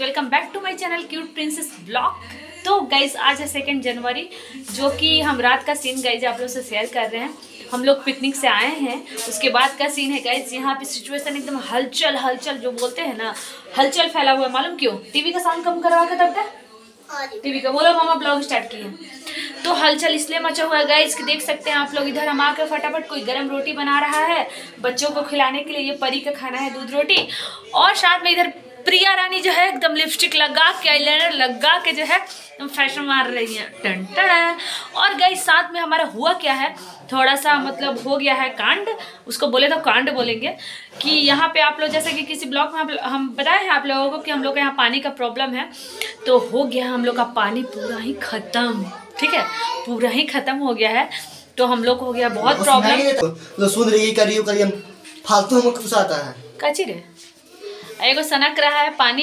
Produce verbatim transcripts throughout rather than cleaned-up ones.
Welcome back to my channel cute princess blog. तो guys आज है सेकेंड जनवरी, जो कि हम रात का सीन गाइज आप लोग से शेयर कर रहे हैं। हम लोग पिकनिक से आए हैं, उसके बाद का सीन है गाइज। यहाँ पे सिचुएशन एकदम हलचल हलचल जो बोलते हैं ना, हलचल फैला हुआ है। मालूम क्यों? टीवी का साउंड कम करवा के तब तक टीवी का बोलो मामा ब्लॉग स्टार्ट किए। तो हलचल इसलिए मचा हुआ है गाइज कि देख सकते हैं आप लोग, इधर हम आकर फटाफट कोई गरम रोटी बना रहा है बच्चों को खिलाने के लिए। ये परी का खाना है दूध रोटी, और साथ में इधर प्रिया रानी जो है एकदम लिपस्टिक लगा के आईलाइनर लगा के जो है फैशन मार रही है टन टन। और गाइज साथ में हमारा हुआ क्या है, थोड़ा सा मतलब हो गया है कांड, उसको बोले तो कांड बोलेंगे। कि यहाँ पे आप लोग जैसे कि किसी ब्लॉग में हम बताए हैं आप लोगों को कि हम लोग के यहाँ पानी का प्रॉब्लम है, तो हो गया हम लोग का पानी पूरा ही खत्म। ठीक है, पूरा ही खत्म हो गया है, तो हम लोग को हो गया बहुत प्रॉब्लम। तो सुन रही करियो करियो फालतू हमको कुछ आता है काची रे एगो सनक रहा है पानी।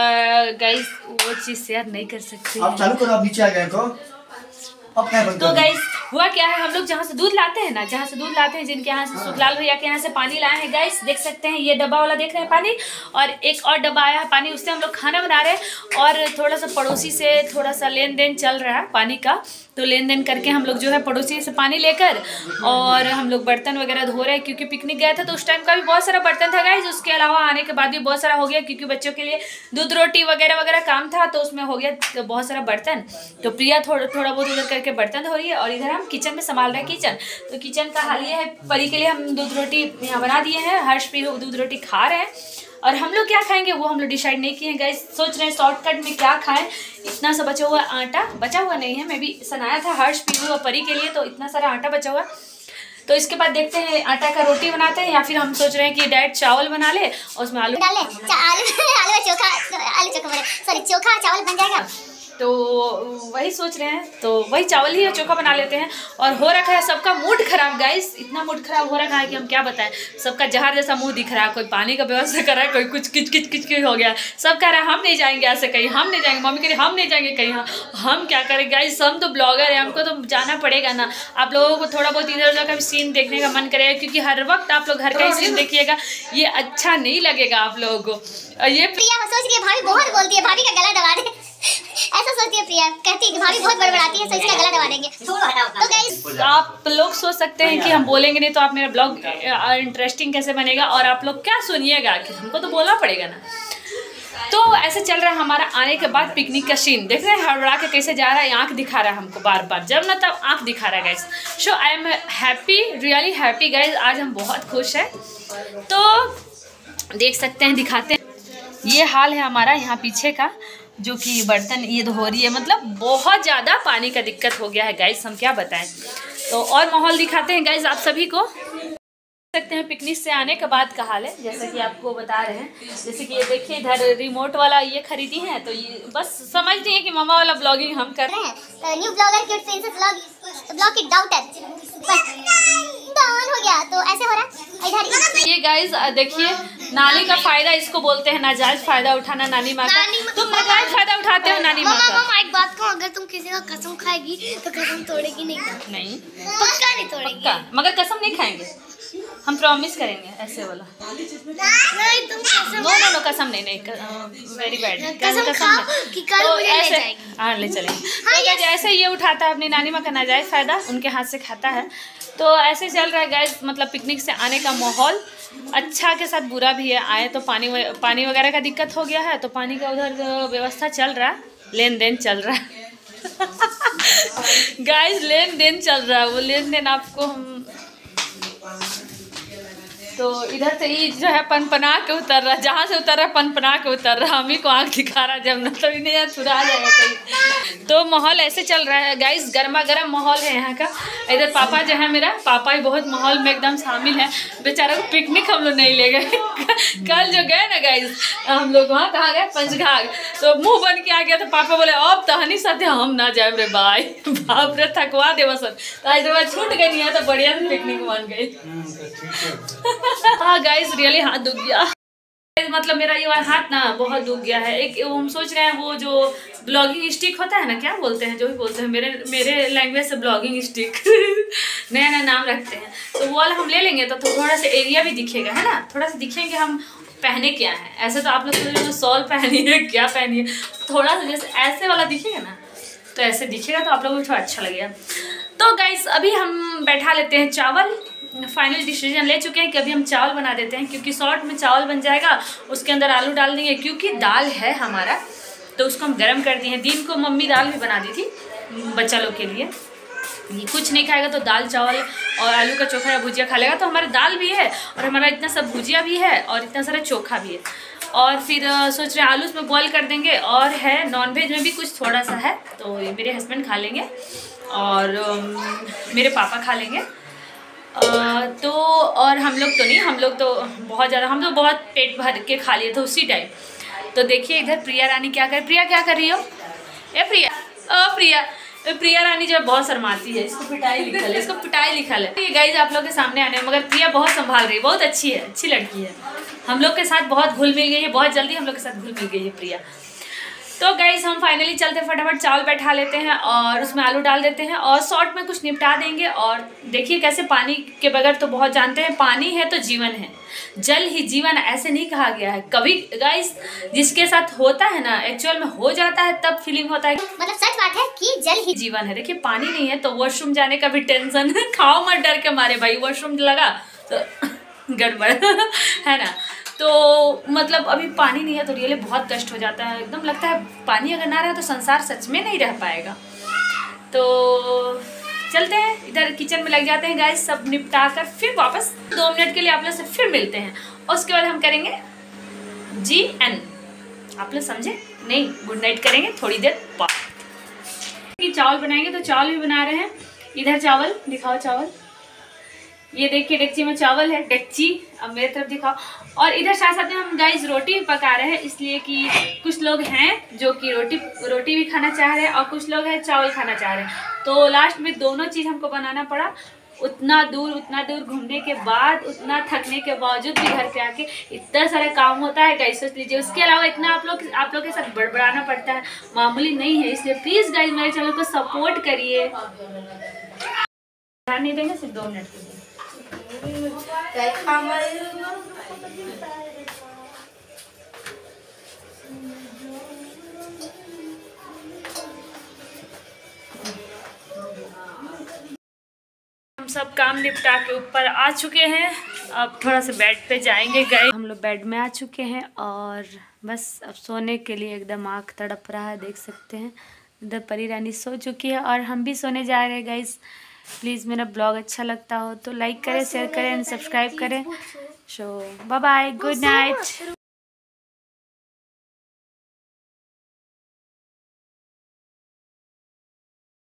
गाइस वो चीज शेयर नहीं कर सकते। आप चालू करो, आप नीचे आ गए तो अब क्या बनता है? तो गाइस हुआ क्या है, हम लोग जहाँ से दूध लाते हैं ना, जहाँ से दूध लाते हैं, जिनके यहाँ से सुखलाल भैया के यहाँ से पानी लाए हैं गाइस, देख सकते हैं ये डब्बा वाला देख रहे हैं पानी, और एक और डब्बा आया है पानी, उससे हम लोग खाना बना रहे हैं। और थोड़ा सा पड़ोसी से थोड़ा सा लेन देन चल रहा है पानी का, तो लेन देन करके हम लोग जो है पड़ोसी से पानी लेकर और हम लोग बर्तन वगैरह धो रहे हैं, क्योंकि पिकनिक गया था तो उस टाइम का भी बहुत सारा बर्तन था गाइस। उसके अलावा आने के बाद भी बहुत सारा हो गया, क्योंकि बच्चों के लिए दूध रोटी वगैरह वगैरह काम था, तो उसमें हो गया तो बहुत सारा बर्तन। तो प्रिया थोड़ा थोड़ा बहुत उधर करके बर्तन धो रही है, और इधर हम किचन में संभाल रहे हैं किचन। तो किचन का हाल ये है, परी के लिए हम दूध रोटी यहाँ बना दिए हैं, हर्ष भी दूध रोटी खा रहे हैं। और हम लोग क्या खाएंगे वो हम लोग डिसाइड नहीं किए हैं गाइस, सोच रहे हैं शॉर्टकट में क्या खाएं। इतना सा बचा हुआ आटा, बचा हुआ नहीं है, मैं भी सनाया था हर्ष पीहू और परी के लिए, तो इतना सारा आटा बचा हुआ। तो इसके बाद देखते हैं आटा का रोटी बनाते हैं, या फिर हम सोच रहे हैं कि डायरेक्ट चावल बना ले और उसमें आलू डाले आलू आलू चोखा आलू चोखा बने सॉरी चोखा चावल बन जाएगा। तो वही सोच रहे हैं, तो वही चावल ही चोखा बना लेते हैं। और हो रखा है सबका मूड खराब गाइस, इतना मूड खराब हो रखा है कि हम क्या बताएं। सबका जहर जैसा मुंह दिख रहा है, कोई पानी का व्यवस्था कर रहा है, कोई कुछ किच किच किच किच हो गया। सब कह रहा है हम नहीं जाएंगे ऐसे कहीं, हम नहीं जाएंगे, मम्मी कह रही हम नहीं जाएंगे कहीं। हाँ हम क्या करें गाइस, हम तो ब्लॉगर हैं, हमको तो जाना पड़ेगा ना। आप लोगों को थोड़ा बहुत इधर उधर का भी सीन देखने का मन करेगा, क्योंकि हर वक्त आप लोग घर का ही सीन देखिएगा, ये अच्छा नहीं लगेगा आप लोगों को। और ये प्रिया सोच रही है भाभी बहुत बोलती है, भाभी का गला दबा दे, ऐसा सोचती है प्रिया, कहती है कि भाभी बहुत बड़बड़ाती है, तो इसका गला दबा देंगे। तो गाइस आप लोग सोच सकते हैं कि हम बोलेंगे नहीं तो आप मेरा ब्लॉग इंटरेस्टिंग कैसे बनेगा, और आप लोग क्या सुनिएगा कि हमको तो बोलना पड़ेगा ना। तो ऐसे चल रहा है हमारा आने के बाद पिकनिक का सीन। देख रहे हैं हड़बड़ा के कैसे जा रहा है, आँख दिखा रहा है हमको बार बार, जब ना तब आँख दिखा रहा है guys. So I am happy, really happy guys, आज हम बहुत खुश हैं। तो देख सकते हैं, दिखाते हैं, ये हाल है हमारा यहाँ पीछे का, जो कि बर्तन ये धो रही है। मतलब बहुत ज़्यादा पानी का दिक्कत हो गया है गाइस, हम क्या बताएं। तो और माहौल दिखाते हैं गाइस आप सभी को। देख सकते हैं पिकनिक से आने के बाद का हाल है, जैसा कि आपको बता रहे हैं। जैसे कि ये देखिए इधर रिमोट वाला ये खरीदी है, तो ये बस समझती है कि मामा वाला ब्लॉगिंग हम कर रहे हैं। तो new blogger cute princess blog blog की डाउटर डाउन हो गया, तो ऐसे हो रहा है इधर। ये गाइस देखिए, नानी का फायदा इसको बोलते हैं, नाजायज फायदा उठाना नानी माँ का। तुम नाजायज फायदा उठाते हो नानी माँ का। मामा एक बात कहूँ, अगर तुम किसी का कसम खाएगी तो कसम तोड़ेगी नहीं? नहीं पक्का नहीं तोड़ेगी, मगर कसम नहीं खाएंगे, हम प्रॉमिस करेंगे ऐसे वाला। नहीं तुम कसम नो नो नो कसम नहीं नहीं, वेरी बैड कसम खाओ कि कल तो मुझे ले ऐसे जाएगी। हाँ ले चलेंगे। तो गाइस ऐसे ये उठाता है अपनी नानी माँ का नाजायज फायदा, उनके हाथ से खाता है। तो ऐसे चल रहा है गाइस, मतलब पिकनिक से आने का माहौल अच्छा के साथ बुरा भी है। आए तो पानी पानी वगैरह का दिक्कत हो गया है, तो पानी का उधर व्यवस्था चल रहा है, लेन देन चल रहा है गाइस, लेन देन चल रहा है। वो लेन देन आपको हम, तो इधर से ही जो है पनपना के उतर रहा, जहाँ से उतर रहा पनपना के उतर रहा, हम ही को आँख दिखा रहा, जब न तो नहीं यार छुरा जाएगा कहीं। तो माहौल ऐसे चल रहा है गाइस, गर्मा गर्म माहौल है यहाँ का। इधर पापा जो है मेरा, पापा ही बहुत माहौल में एकदम शामिल है। बेचारा को पिकनिक हम लोग नहीं ले गए कल जो गए ना गाइस हम लोग वहाँ कहाँ गए पंचघाट, तो मुँह बन के आ गया, तो पापा बोले अब तहनी साथे हम ना जाए रे भाई, बाप रे थकवा दे बसन। तो आज तो छूट गई नहीं है, तो बढ़िया पिकनिक बन गई हाँ गाइस रियली हाथ दुख गया, मतलब मेरा ये हाथ ना बहुत दुख गया है। एक हम सोच रहे हैं वो जो ब्लॉगिंग स्टिक होता है ना, क्या बोलते हैं, जो भी बोलते हैं, मेरे मेरे लैंग्वेज से ब्लॉगिंग स्टिक नया नया नाम रखते हैं, तो वो वाला हम ले लेंगे तो थोड़ा सा एरिया भी दिखेगा, है ना, थोड़ा सा दिखेंगे हम पहने क्या है। ऐसे तो आप लोग सोच रहे हो शॉल पहनी है, क्या पहनी है, थोड़ा सा जैसे ऐसे वाला दिखेगा ना तो ऐसे दिखेगा तो आप लोगों को थोड़ा अच्छा लगेगा। तो गाइस अभी हम बैठा लेते हैं चावल। फाइनल डिसीजन ले चुके हैं कि अभी हम चावल बना देते हैं, क्योंकि शॉर्ट में चावल बन जाएगा, उसके अंदर आलू डाल देंगे, क्योंकि दाल है हमारा तो उसको हम गर्म कर दिए हैं। दिन को मम्मी दाल भी बना दी थी बच्चा लोग के लिए, ये कुछ नहीं खाएगा तो दाल चावल और आलू का चोखा या भुजिया खा लेगा। तो हमारा दाल भी है और हमारा इतना सब भुजिया भी है और इतना सारा चोखा भी है। और फिर आ, सोच रहे हैं आलू उसमें बॉईल कर देंगे। और है नॉनवेज में भी कुछ थोड़ा सा है, तो ये मेरे हस्बैंड खा लेंगे और आ, मेरे पापा खा लेंगे। आ, तो और हम लोग तो नहीं, हम लोग तो बहुत ज़्यादा, हम तो बहुत पेट भर के खा लिए थे उसी टाइम। तो देखिए इधर प्रिया रानी क्या कर, प्रिया क्या कर रही हो? ए प्रिया, ओ प्रिया, प्रिया रानी जो बहुत शर्माती है, इसको पिटाई लिखल है, इसको पिटाई लिखल है। ये गाइस आप लोग के सामने आने, मगर प्रिया बहुत संभाल रही है, बहुत अच्छी है, अच्छी लड़की है, हम लोग के साथ बहुत घुल मिल गई है, बहुत जल्दी हम लोग के साथ घुल मिल गई है प्रिया। तो गाइस हम फाइनली चलते फटाफट चावल बैठा लेते हैं और उसमें आलू डाल देते हैं और शॉर्ट में कुछ निपटा देंगे। और देखिए कैसे पानी के बगैर तो बहुत जानते हैं, पानी है तो जीवन है, जल ही जीवन, ऐसे नहीं कहा गया है कभी। गाइस जिसके साथ होता है ना, एक्चुअल में हो जाता है तब फीलिंग होता है, मतलब सच बात है कि जल ही जीवन है। देखिए पानी नहीं है तो वॉशरूम जाने का भी टेंशन है, खाओ मत डर के मारे भाई, वॉशरूम लगा तो गड़बड़ है ना। तो मतलब अभी पानी नहीं है तो रियली बहुत कष्ट हो जाता है, एकदम लगता है पानी अगर ना रहा तो संसार सच में नहीं रह पाएगा। तो चलते हैं इधर किचन में लग जाते हैं गाइस, सब निपटा कर फिर वापस दो मिनट के लिए आप लोग से फिर मिलते हैं और उसके बाद हम करेंगे जी एन, आप लोग समझे नहीं, गुड नाइट करेंगे थोड़ी देर बाद। चावल बनाएंगे तो चावल भी बना रहे हैं। इधर चावल दिखाओ, चावल ये देखिए डेक्ची में चावल है, डेक्ची अब मेरे तरफ दिखाओ। और इधर साथ साथ में हम गाइस रोटी भी पका रहे हैं, इसलिए कि कुछ लोग हैं जो कि रोटी रोटी भी खाना चाह रहे हैं और कुछ लोग हैं चावल खाना चाह रहे हैं। तो लास्ट में दोनों चीज़ हमको बनाना पड़ा। उतना दूर उतना दूर घूमने के बाद, उतना थकने के बावजूद भी घर पे आके इतना सारा काम होता है गाइस, सोच लीजिए। उसके अलावा इतना आप लोग आप लोग के साथ बड़बड़ाना पड़ता है, मामूली नहीं है। इसलिए प्लीज़ गाइस मेरे चैनल को सपोर्ट करिए। ध्यान नहीं देंगे सिर्फ दो मिनट के लिए। हम सब काम निपटा के ऊपर आ चुके हैं, अब थोड़ा सा बेड पे जाएंगे। गए हम लोग बेड में आ चुके हैं और बस अब सोने के लिए एकदम आँख तड़प रहा है, देख सकते हैं। इधर परी रानी सो चुकी है और हम भी सोने जा रहे हैं गाइस। प्लीज़ मेरा ब्लॉग अच्छा लगता हो तो लाइक करें, शेयर करें एंड सब्सक्राइब करें। So bye bye, good night.